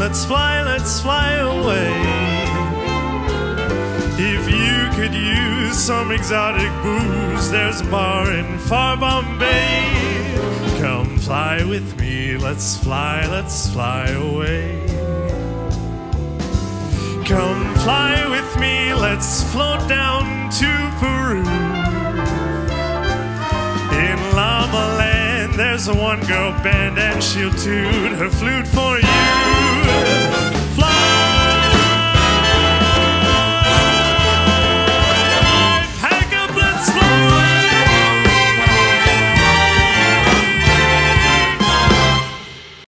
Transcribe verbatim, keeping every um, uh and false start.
let's fly, let's fly away. If you could use some exotic booze, there's a bar in far Bombay. Come fly with me, let's fly, let's fly away. Come fly with me, let's float down to Peru. In Llama Land, there's a one-girl band, and she'll toot her flute for you.